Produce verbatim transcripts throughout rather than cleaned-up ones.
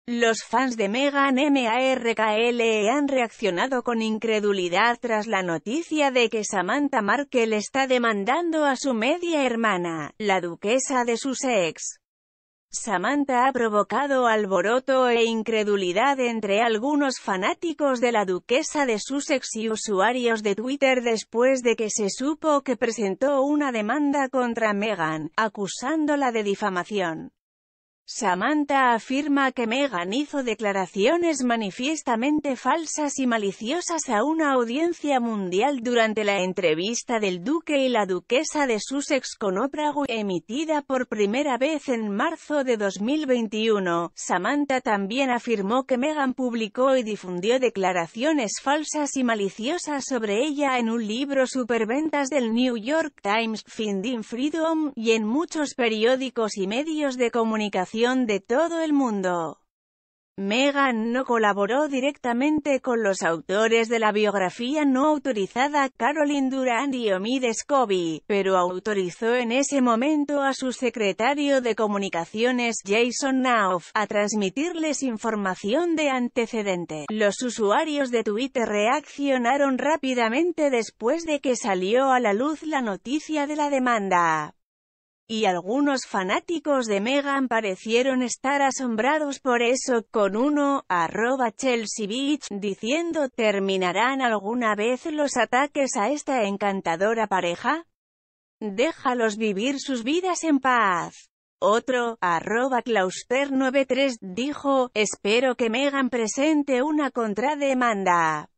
Los fans de Meghan Markle han reaccionado con incredulidad tras la noticia de que Samantha Markle está demandando a su media hermana, la duquesa de Sussex. Samantha ha provocado alboroto e incredulidad entre algunos fanáticos de la duquesa de Sussex y usuarios de Twitter después de que se supo que presentó una demanda contra Meghan, acusándola de difamación. Samantha afirma que Meghan hizo declaraciones manifiestamente falsas y maliciosas a una audiencia mundial durante la entrevista del duque y la duquesa de Sussex con Oprah Winfrey, emitida por primera vez en marzo de dos mil veintiuno. Samantha también afirmó que Meghan publicó y difundió declaraciones falsas y maliciosas sobre ella en un libro superventas del New York Times, Finding Freedom, y en muchos periódicos y medios de comunicación de todo el mundo. Meghan no colaboró directamente con los autores de la biografía no autorizada Caroline Durant y Omid Scobie, pero autorizó en ese momento a su secretario de comunicaciones, Jason Knauf, a transmitirles información de antecedente. Los usuarios de Twitter reaccionaron rápidamente después de que salió a la luz la noticia de la demanda. Y algunos fanáticos de Meghan parecieron estar asombrados por eso, con uno, arroba Chelsea Beach, diciendo, ¿terminarán alguna vez los ataques a esta encantadora pareja? Déjalos vivir sus vidas en paz. Otro, arroba Clausper noventa y tres, dijo, espero que Meghan presente una contrademanda.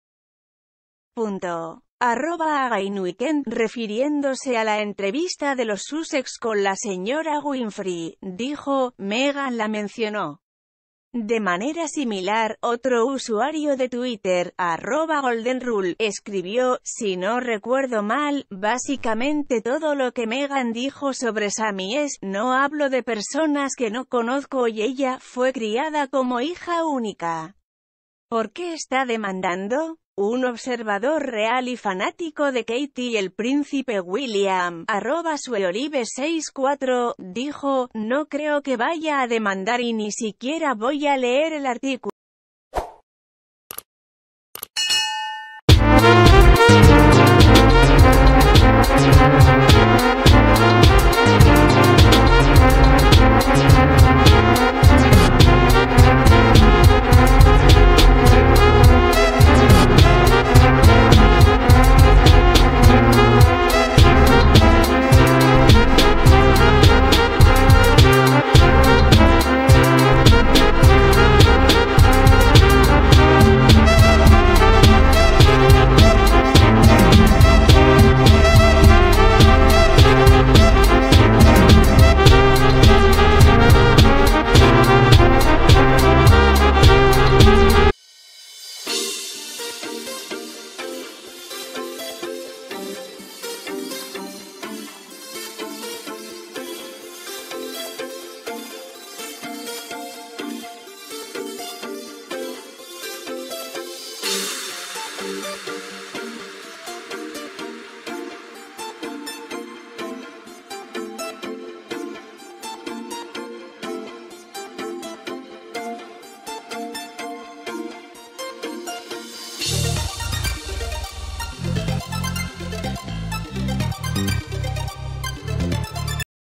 Punto. Arroba Again Weekend, refiriéndose a la entrevista de los Sussex con la señora Winfrey, dijo, Meghan la mencionó. De manera similar, otro usuario de Twitter, arroba Golden Rule, escribió, si no recuerdo mal, básicamente todo lo que Meghan dijo sobre Sammy es, no hablo de personas que no conozco y ella fue criada como hija única. ¿Por qué está demandando? Un observador real y fanático de Kate y el príncipe William, arroba sueolive sesenta y cuatro, dijo, no creo que vaya a demandar y ni siquiera voy a leer el artículo.